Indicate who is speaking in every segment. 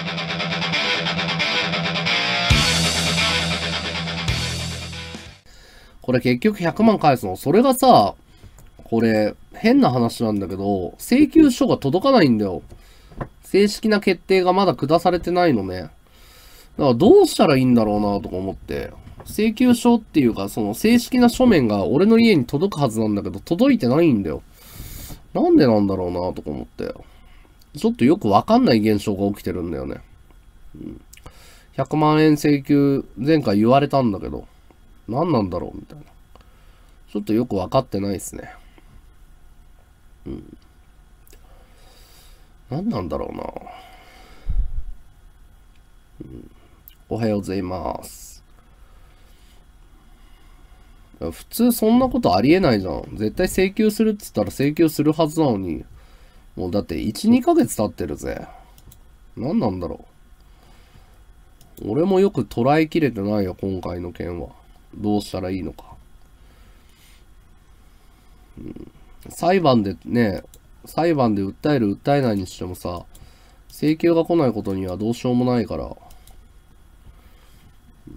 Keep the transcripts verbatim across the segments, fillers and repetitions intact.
Speaker 1: これ結局ひゃくまん返すの。それがさ、これ、変な話なんだけど、請求書が届かないんだよ。正式な決定がまだ下されてないのね。だからどうしたらいいんだろうなとか思って。請求書っていうか、その正式な書面が俺の家に届くはずなんだけど、届いてないんだよ。なんでなんだろうなとか思って。ちょっとよくわかんない現象が起きてるんだよね。うん、ひゃくまんえん請求、前回言われたんだけど、何なんだろうみたいな。ちょっとよくわかってないですね。うん。何なんだろうな。うん、おはようございます。普通そんなことありえないじゃん。絶対請求するっつったら請求するはずなのに。もうだっていち、にかげつ経ってるぜ。何なんだろう。俺もよく捉えきれてないよ、今回の件は。どうしたらいいのか。うん、裁判でね、裁判で訴える訴えないにしてもさ、請求が来ないことにはどうしようもないから。うん、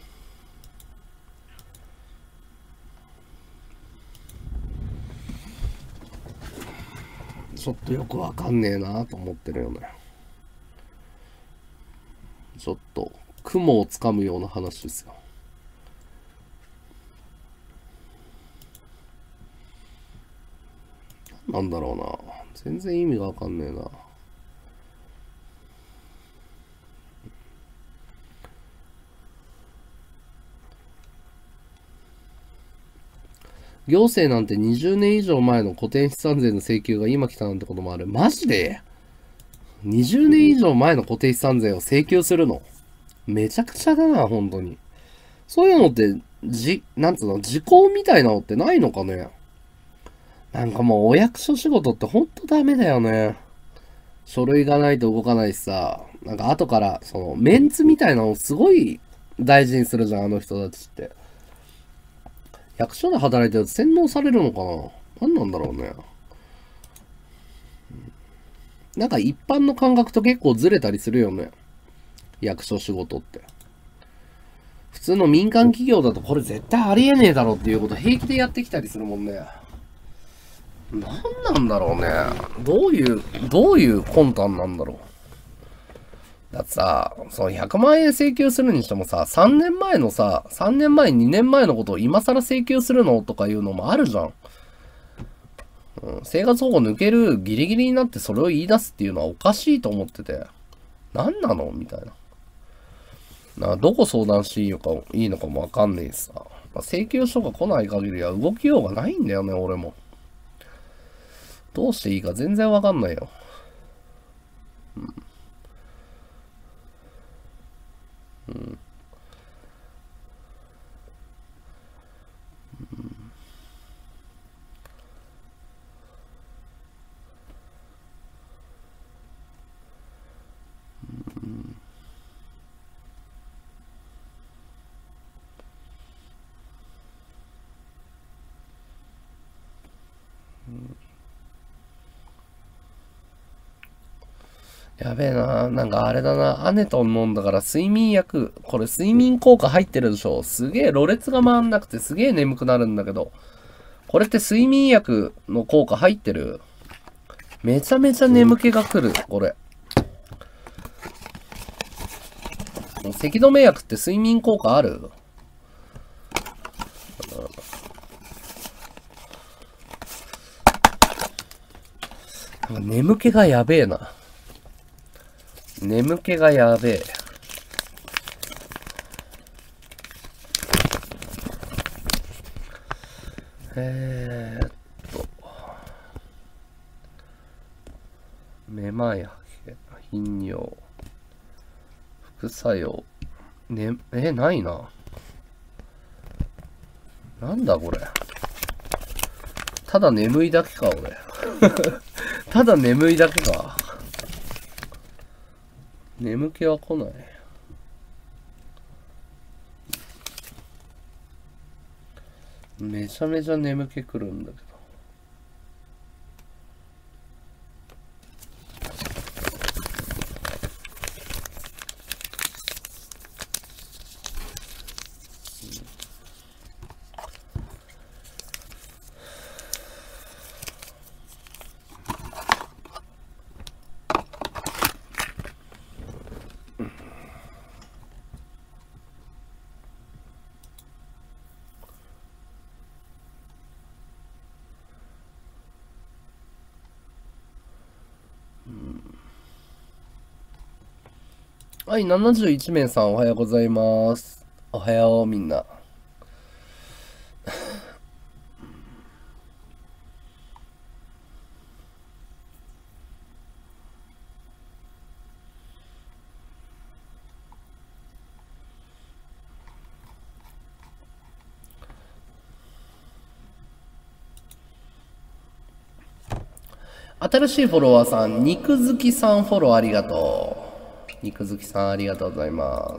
Speaker 1: ちょっとよくわかんねえなと思ってるよね。ちょっと雲をつかむような話ですよ。なんだろうな。全然意味がわかんねえな。行政なんてにじゅうねん以上前の固定資産税の請求が今来たなんてこともある。マジで ?にじゅう 年以上前の固定資産税を請求するの？めちゃくちゃだな、本当に。そういうのって、じ、なんつうの、時効みたいなのってないのかね？なんかもうお役所仕事ってほんとダメだよね。書類がないと動かないしさ、なんか後から、その、メンツみたいなのをすごい大事にするじゃん、あの人たちって。役所で働いてると洗脳されるのかな？何なんだろうね。なんか一般の感覚と結構ずれたりするよね。役所仕事って。普通の民間企業だとこれ絶対ありえねえだろっていうこと平気でやってきたりするもんね。何なんだろうね。どういう、どういう魂胆なんだろう。だってさ、そのひゃくまんえん請求するにしてもさ、さんねんまえのさ、さんねんまえ、にねんまえのことを今更請求するのとかいうのもあるじゃん。うん、生活保護抜けるギリギリになってそれを言い出すっていうのはおかしいと思ってて。何なのみたいな。などこ相談していいのか、いいのかもわかんねえしさ。まあ、請求書が来ない限りは動きようがないんだよね、俺も。どうしていいか全然わかんないよ。うん。うん。うん。うん。やべえな。なんかあれだな。アネトン飲んだから睡眠薬。これ睡眠効果入ってるでしょ。すげえ、ろれつが回んなくてすげえ眠くなるんだけど。これって睡眠薬の効果入ってる？めちゃめちゃ眠気が来る、これ。咳止め薬って睡眠効果ある？なんか眠気がやべえな。眠気がやべえ。えーっと。めまい、頻尿。副作用。ね、え、ないな。なんだこれ。ただ眠いだけか、俺。ただ眠いだけか。眠気は来ない。めちゃめちゃ眠気来るんだけど。 はい、ななじゅういち名さんおはようございます。おはよう、みんな。新しいフォロワーさん、肉好きさんフォローありがとう。肉好きさんありがとうございます。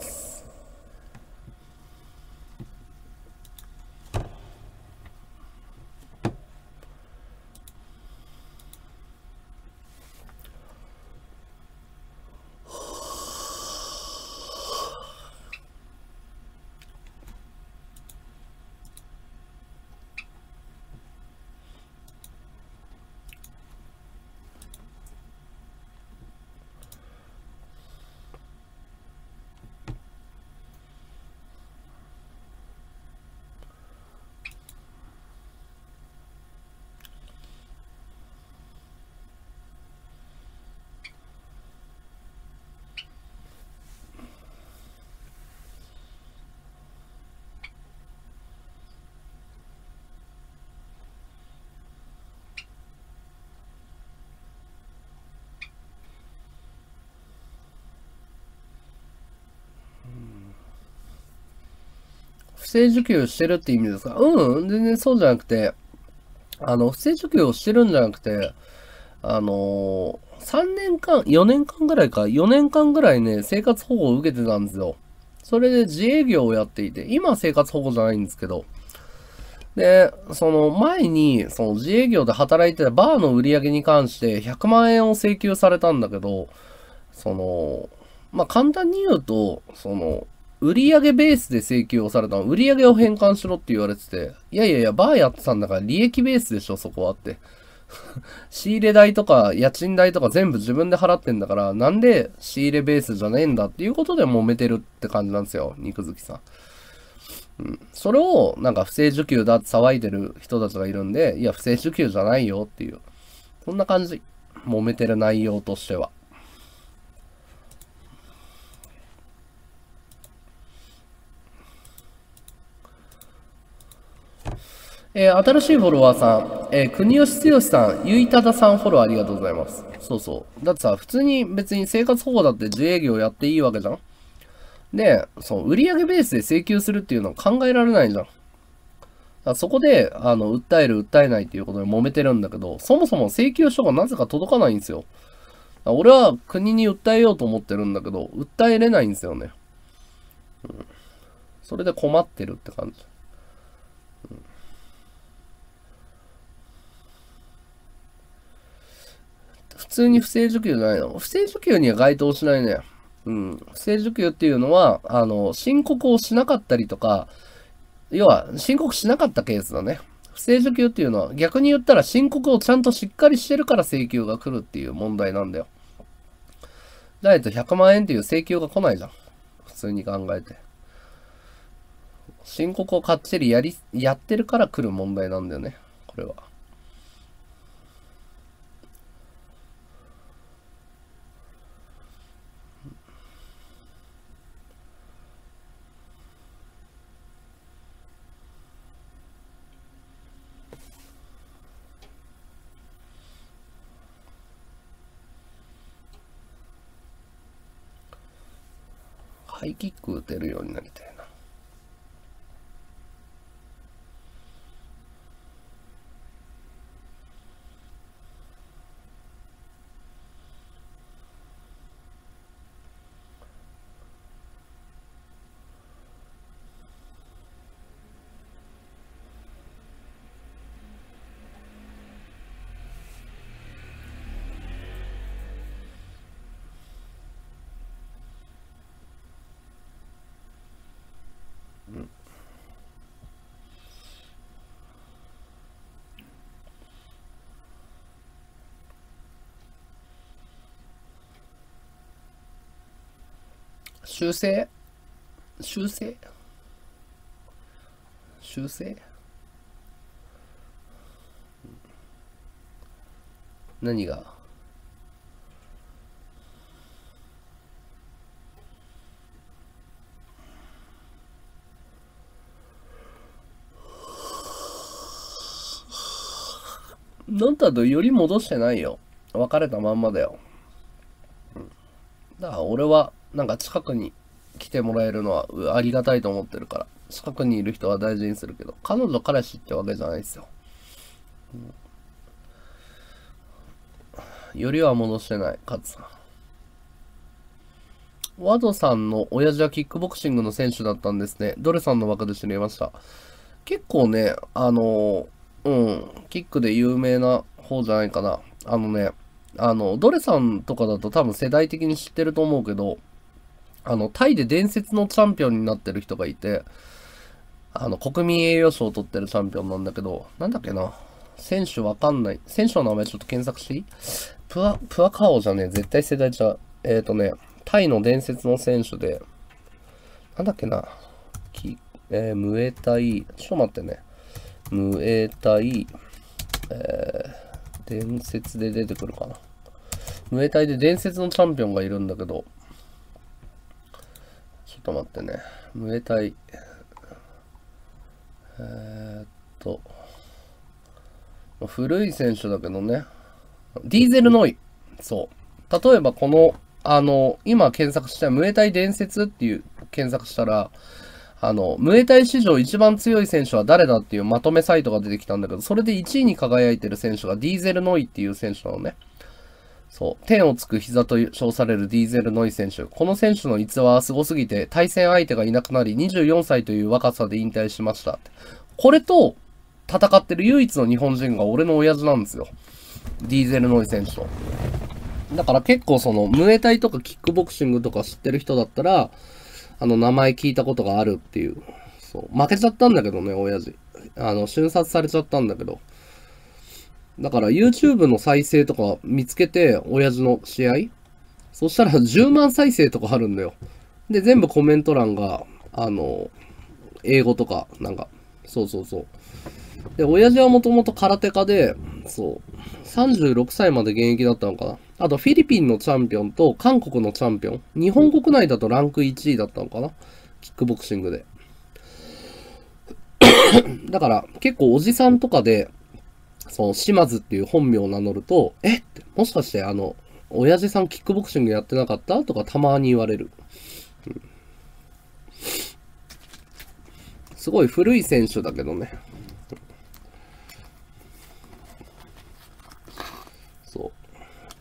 Speaker 1: 不正受給してるって意味ですか？うん、全然そうじゃなくて、あの、不正受給をしてるんじゃなくて、あのー、さんねんかん、よねんかんぐらいか、よねんかんぐらいね、生活保護を受けてたんですよ。それで自営業をやっていて、今は生活保護じゃないんですけど、で、その前に、その自営業で働いてたバーの売り上げに関してひゃくまんえんを請求されたんだけど、その、まあ、簡単に言うと、その、売上ベースで請求をされたの。売上を返還しろって言われてて、いやいやいや、バーやってたんだから利益ベースでしょ、そこはって。仕入れ代とか家賃代とか全部自分で払ってんだから、なんで仕入れベースじゃねえんだっていうことで揉めてるって感じなんですよ、肉好きさん。うん。それを、なんか不正受給だって騒いでる人たちがいるんで、いや、不正受給じゃないよっていう。そんな感じ。揉めてる内容としては。えー、新しいフォロワーさん、えー、国吉剛さん、ゆいたださんフォローありがとうございます。そうそう。だってさ、普通に別に生活保護だって自営業やっていいわけじゃん。で、そう、売上ベースで請求するっていうのは考えられないじゃん。だからそこで、あの、訴える、訴えないっていうことで揉めてるんだけど、そもそも請求書がなぜか届かないんですよ。俺は国に訴えようと思ってるんだけど、訴えれないんですよね。うん。それで困ってるって感じ。普通に不正受給じゃないの？不正受給には該当しないね。うん。不正受給っていうのは、あの、申告をしなかったりとか、要は、申告しなかったケースだね。不正受給っていうのは、逆に言ったら申告をちゃんとしっかりしてるから請求が来るっていう問題なんだよ。だいたいひゃくまんえんっていう請求が来ないじゃん。普通に考えて。申告をかっちりやり、やってるから来る問題なんだよね。これは。ハイキック打てるようになりたいな。修正修正修正何が？ なんだとより戻してないよ。別れたまんまだよ。うん。だから俺は、なんか近くに来てもらえるのはありがたいと思ってるから。近くにいる人は大事にするけど、彼女彼氏ってわけじゃないですよ。うん、よりは戻してない、カツさん。ワドさんの親父はキックボクシングの選手だったんですね。ドレさんの枠で知りました。結構ね、あの、うん、キックで有名な方じゃないかな。あのね、あの、ドレさんとかだと多分世代的に知ってると思うけど、あの、タイで伝説のチャンピオンになってる人がいて、あの、国民栄誉賞を取ってるチャンピオンなんだけど、なんだっけな。選手わかんない。選手の名前ちょっと検索していい？プア、プアカオじゃねえ。絶対世代じゃ、えっ、ー、とね、タイの伝説の選手で、なんだっけな。きえー、ムエタイ、ちょっと待ってね。ムエタイ、えー、伝説で出てくるかな。ムエタイで伝説のチャンピオンがいるんだけど、ちょっと待ってね。ムエタイ、えー、っと、古い選手だけどね。ディーゼルノイ。そう。例えばこの、あの、今検索したムエタイ伝説っていう検索したら、あの、ムエタイ史上一番強い選手は誰だっていうまとめサイトが出てきたんだけど、それでいちいに輝いてる選手がディーゼルノイっていう選手なのね。そう。天をつく膝と称されるディーゼルノイ選手。この選手の逸話はすごすぎて、対戦相手がいなくなり、にじゅうよんさいという若さで引退しました。これと、戦ってる唯一の日本人が俺の親父なんですよ。ディーゼルノイ選手と。だから結構その、ムエタイとかキックボクシングとか知ってる人だったら、あの、名前聞いたことがあるっていう。そう。負けちゃったんだけどね、親父。あの、瞬殺されちゃったんだけど。だから YouTube の再生とか見つけて、親父の試合そしたらじゅうまん再生とかあるんだよ。で、全部コメント欄が、あの、英語とか、なんか、そうそうそう。で、親父はもともと空手家で、そう、さんじゅうろくさいまで現役だったのかな。あと、フィリピンのチャンピオンと韓国のチャンピオン。日本国内だとランクいちいだったのかな。キックボクシングで。だから、結構おじさんとかで、その、島津っていう本名を名乗ると、えって、もしかしてあの、親父さんキックボクシングやってなかったとかたまに言われる。うん、すごい古い選手だけどね。そう。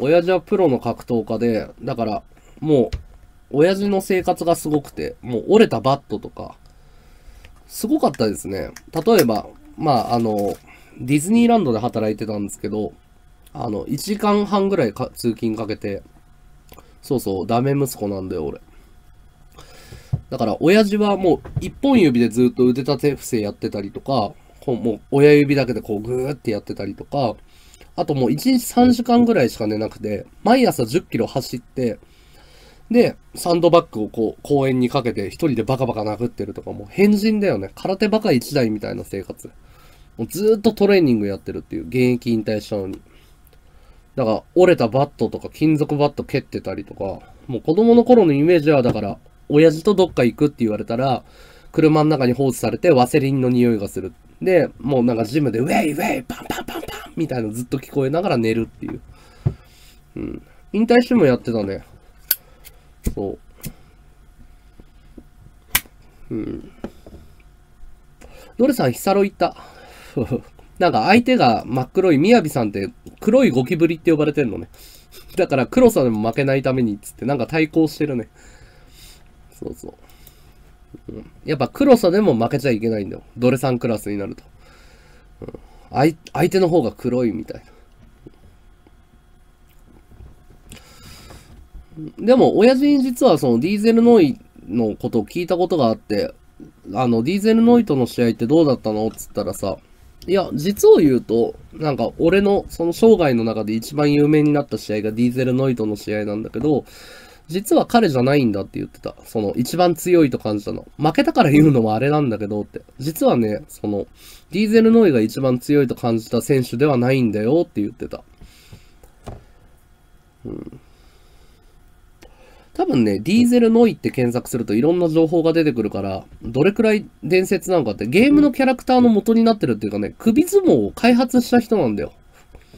Speaker 1: 親父はプロの格闘家で、だから、もう、親父の生活がすごくて、もう折れたバットとか、すごかったですね。例えば、まあ、あの、ディズニーランドで働いてたんですけど、あの、いちじかんはんぐらいか通勤かけて、そうそう、ダメ息子なんだよ、俺。だから、親父はもう、一本指でずっと腕立て伏せやってたりとか、こうもう、親指だけでこう、ぐーってやってたりとか、あともういちにちさんじかんぐらいしか寝なくて、毎朝じゅっキロ走って、で、サンドバッグをこう、公園にかけて一人でバカバカ殴ってるとか、もう変人だよね。空手バカ一台みたいな生活。もうずーっとトレーニングやってるっていう、現役引退したのに。だから、折れたバットとか金属バット蹴ってたりとか、もう子供の頃のイメージは、だから、親父とどっか行くって言われたら、車の中に放置されてワセリンの匂いがする。で、もうなんかジムでウェイウェイパンパンパンパンみたいなのずっと聞こえながら寝るっていう。うん。引退してもやってたね。そう。うん。ドレさん、ヒサロ行った。なんか相手が真っ黒いみやびさんって黒いゴキブリって呼ばれてんのね。だから黒さでも負けないためにっつってなんか対抗してるね。そうそう。うん、やっぱ黒さでも負けちゃいけないんだよ。ドレさんクラスになると。うん、相, 相手の方が黒いみたいな。でも、親父に実はそのディーゼルノイのことを聞いたことがあって、あの、ディーゼルノイとの試合ってどうだったのっつったらさ、いや、実を言うと、なんか俺のその生涯の中で一番有名になった試合がディーゼルノイとの試合なんだけど、実は彼じゃないんだって言ってた。その一番強いと感じたの。負けたから言うのもあれなんだけどって。実はね、その、ディーゼルノイが一番強いと感じた選手ではないんだよって言ってた。うん。多分ね、ディーゼルノイって検索するといろんな情報が出てくるから、どれくらい伝説なのかって、ゲームのキャラクターの元になってるっていうかね、首相撲を開発した人なんだよ。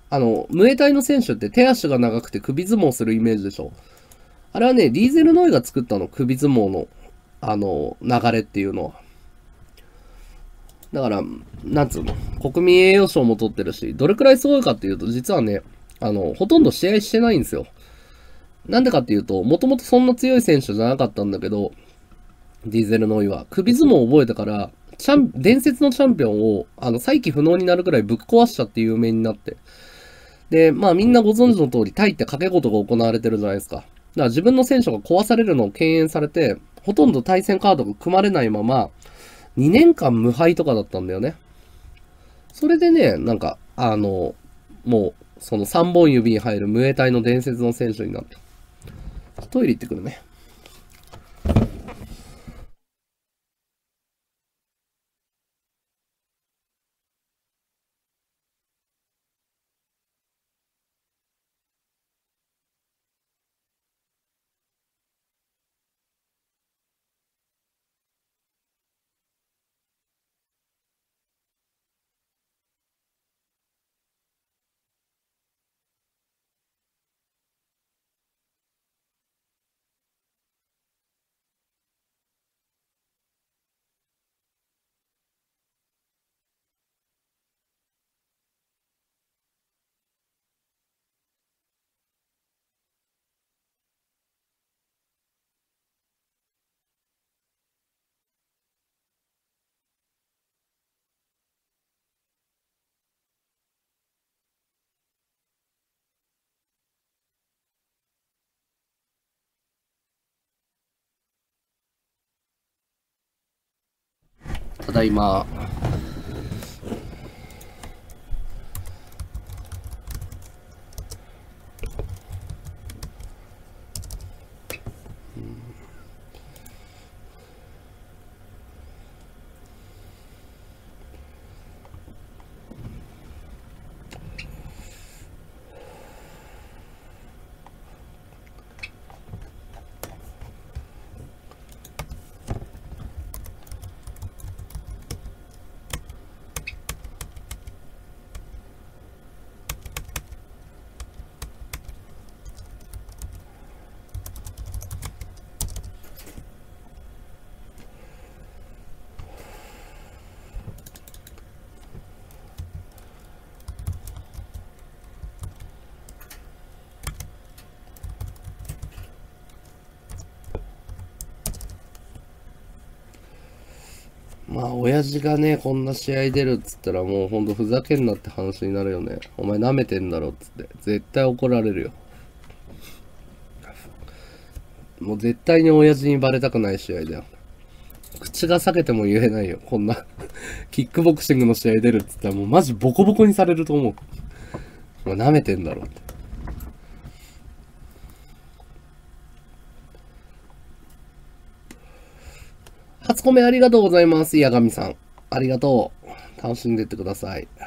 Speaker 1: あの、ムエタイの選手って手足が長くて首相撲するイメージでしょ。あれはね、ディーゼルノイが作ったの、首相撲の、あの、流れっていうのは。だから、なんつうの、国民栄誉賞も取ってるし、どれくらいすごいかっていうと、実はね、あの、ほとんど試合してないんですよ。なんでかっていうと、もともとそんな強い選手じゃなかったんだけど、ディーゼルノイは、首相撲を覚えてから、チャン、伝説のチャンピオンを、あの、再起不能になるくらいぶっ壊したっていう有名になって。で、まあみんなご存知の通り、タイって賭け事が行われてるじゃないですか。だから自分の選手が壊されるのを敬遠されて、ほとんど対戦カードが組まれないまま、にねんかん無敗とかだったんだよね。それでね、なんか、あの、もう、そのさんぼん指に入るムエタイの伝説の選手になった。トイレ行ってくるね。ただいま。まあ、親父がね、こんな試合出るっつったらもうほんとふざけんなって話になるよね。お前舐めてんだろっつって。絶対怒られるよ。もう絶対に親父にバレたくない試合だよ。口が裂けても言えないよ。こんなキックボクシングの試合出るっつったらもうマジボコボコにされると思う。お前舐めてんだろって。初コメありがとうございます。八神さん。ありがとう。楽しんでってください。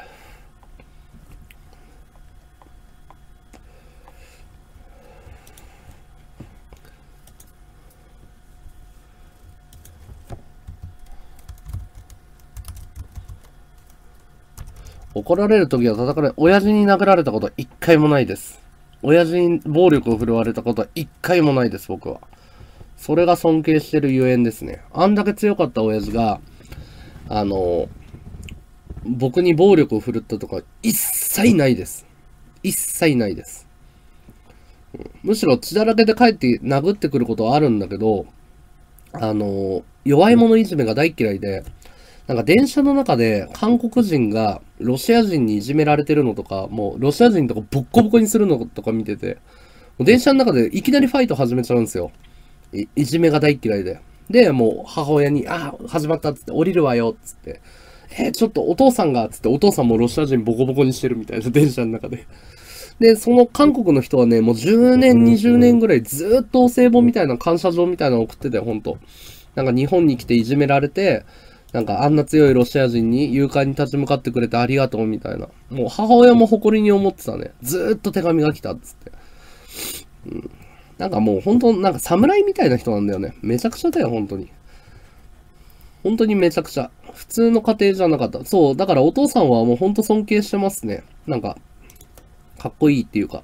Speaker 1: 怒られるときは叩かれ、親父に殴られたことは一回もないです。親父に暴力を振るわれたことは一回もないです、僕は。それが尊敬してるゆえんですね。あんだけ強かった親父が、あの、僕に暴力を振るったとか一切ないです。一切ないです。むしろ血だらけで帰って殴ってくることはあるんだけど、あの、弱い者いじめが大嫌いで、なんか電車の中で韓国人がロシア人にいじめられてるのとか、もうロシア人とかボッコボコにするのとか見てて、もう電車の中でいきなりファイト始めちゃうんですよ。い、いじめが大嫌いで。で、もう母親に、あ、始まったっつって降りるわよっつって、えー、ちょっとお父さんがっつってお父さんもロシア人ボコボコにしてるみたいな電車の中で。で、その韓国の人はね、もうじゅうねん、にじゅうねんぐらいずーっとお歳暮みたいな感謝状みたいなの送ってて、ほんと。なんか日本に来ていじめられて、なんかあんな強いロシア人に勇敢に立ち向かってくれてありがとうみたいな。もう母親も誇りに思ってたね。ずーっと手紙が来たっつって。うん。なんかもう本当なんか侍みたいな人なんだよね。めちゃくちゃだよ、本当に。本当にめちゃくちゃ。普通の家庭じゃなかった。そう、だからお父さんはもう本当尊敬してますね。なんか、 かっこいいっていうか、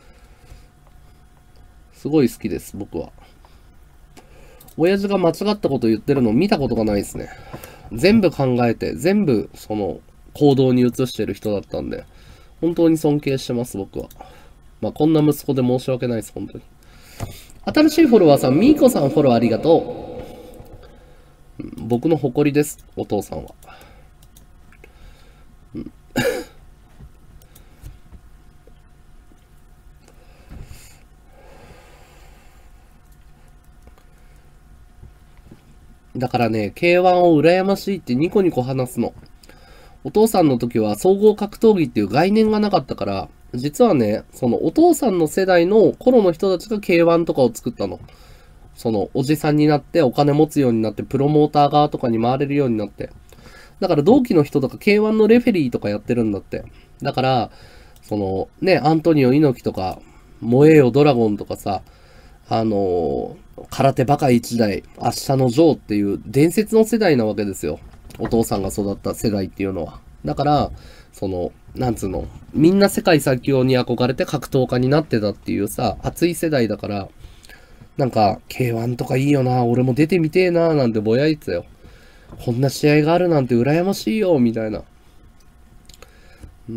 Speaker 1: すごい好きです、僕は。親父が間違ったこと言ってるの見たことがないですね。全部考えて、全部、その、行動に移してる人だったんで、本当に尊敬してます、僕は。まあ、こんな息子で申し訳ないです、本当に。新しいフォロワーさん、みーこさんフォローありがとう。僕の誇りです、お父さんは。うん、だからね、ケーワン を羨ましいってニコニコ話すの。お父さんの時は総合格闘技っていう概念がなかったから、実はね、そのお父さんの世代の頃の人たちが ケーワン とかを作ったの。そのおじさんになってお金持つようになってプロモーター側とかに回れるようになって。だから同期の人とか ケーワン のレフェリーとかやってるんだって。だから、そのね、アントニオ猪木とか、燃えよドラゴンとかさ、あのー、空手バカ一代、明日のジョーっていう伝説の世代なわけですよ。お父さんが育った世代っていうのは。だから、その、なんつうの、みんな世界最強に憧れて格闘家になってたっていうさ、熱い世代だから、なんか、ケーワン とかいいよな、俺も出てみてえな、なんてぼやいてたよ。こんな試合があるなんて羨ましいよ、みたいな。うん。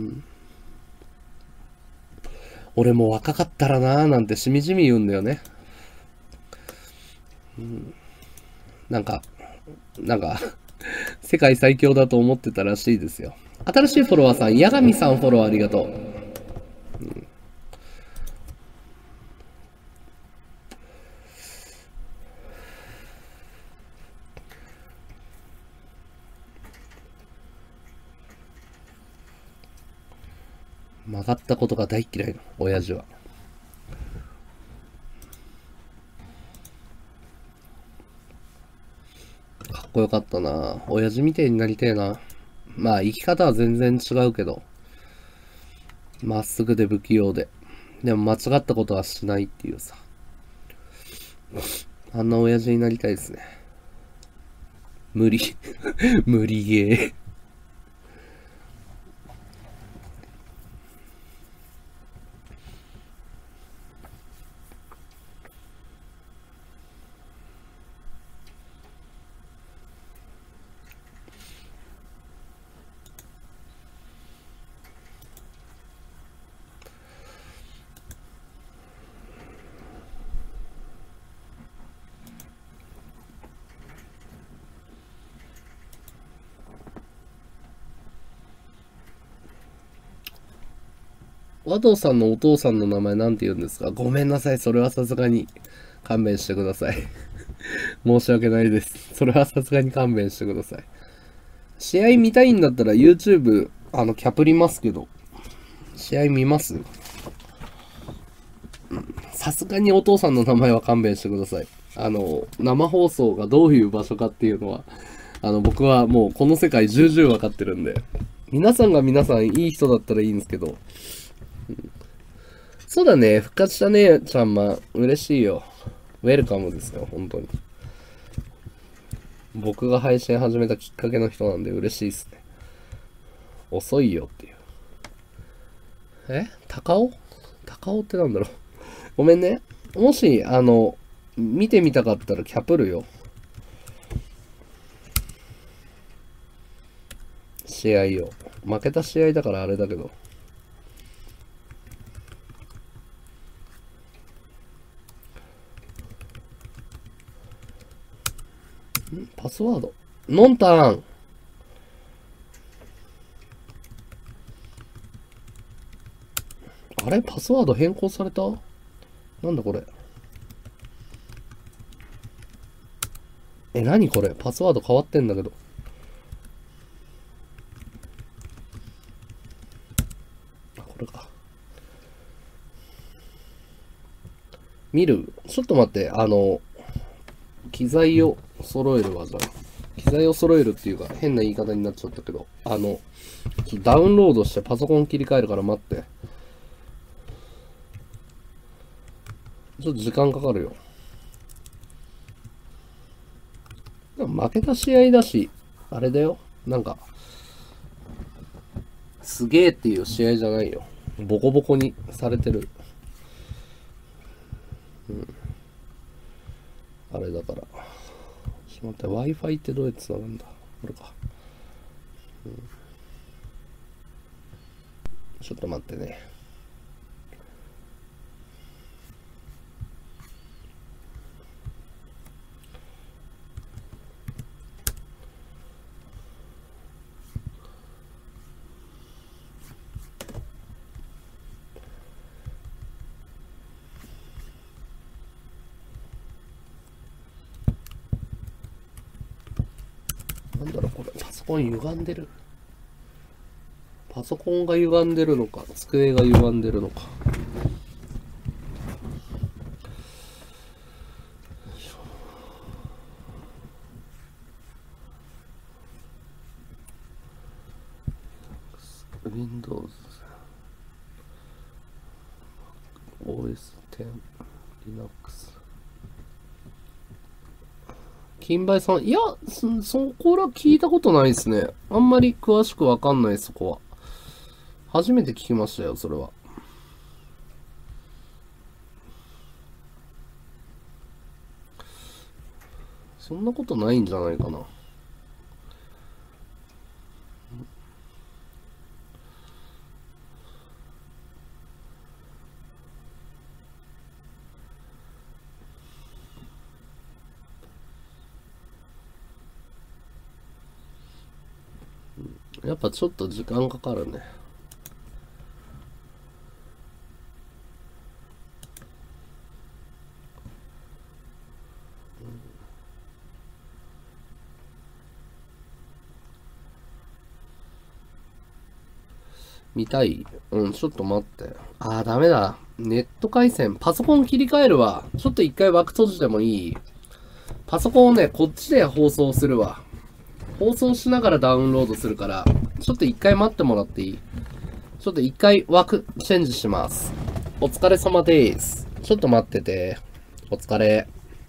Speaker 1: 俺も若かったらな、なんてしみじみ言うんだよね。うん、なんか、なんか、世界最強だと思ってたらしいですよ。新しいフォロワーさん、八神さんフォローありがとう。うん、曲がったことが大嫌いの、親父は。かっこよかったな。親父みてえになりてえな。まあ、生き方は全然違うけど。まっすぐで不器用で。でも間違ったことはしないっていうさ。あんな親父になりたいですね。無理。無理ゲー。和道さんのお父さんの名前なんて言うんですか？ごめんなさい。それはさすがに勘弁してください。申し訳ないです。それはさすがに勘弁してください。試合見たいんだったら YouTube、あの、キャプりますけど。試合見ます？さすがにお父さんの名前は勘弁してください。あの、生放送がどういう場所かっていうのは、あの、僕はもうこの世界重々わかってるんで。皆さんが皆さんいい人だったらいいんですけど、そうだね。復活したね、ちゃんま。嬉しいよ。ウェルカムですよ、本当に。僕が配信始めたきっかけの人なんで嬉しいっすね。遅いよっていう。え高尾高尾ってなんだろう。ごめんね。もし、あの、見てみたかったらキャプるよ。試合を。負けた試合だからあれだけど。パスワード。ノンターン。あれパスワード変更された？なんだこれ。え、何これパスワード変わってんだけど。あ、これか。見る？ちょっと待って、あの、機材を揃えるわ、じゃあ。機材を揃えるっていうか、変な言い方になっちゃったけど、あの、ダウンロードしてパソコン切り替えるから待って。ちょっと時間かかるよ。でも負けた試合だし、あれだよ。なんか、すげえっていう試合じゃないよ。 ボコボコにされてる。うん。あれだから。ちょっと待って、Wi-Fi ってどうやって繋がるんだ？これか。うん。ちょっと待ってね。なんだろうこれ、パソコン歪んでる。パソコンが歪んでるのか、机が歪んでるのか。Windows、オーエステン、Linux。金梅さん、いや、そ、そこら聞いたことないですね。あんまり詳しくわかんない、そこは。初めて聞きましたよ、それは。そんなことないんじゃないかな。やっぱちょっと時間かかるね。見たい？うん、ちょっと待って。あー、ダメだ。ネット回線。パソコン切り替えるわ。ちょっと一回枠閉じてもいい？パソコンをね、こっちで放送するわ。放送しながらダウンロードするから、ちょっと一回待ってもらっていい？ちょっと一回枠チェンジします。お疲れ様です。ちょっと待ってて。お疲れ。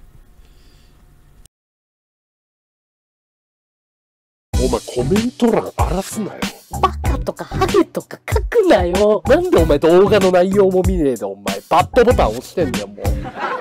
Speaker 1: お前コメント欄荒らすなよ。バカとかハゲとか書くなよ。なんでお前動画の内容も見ねえでお前バッドボタン押してんだよもう。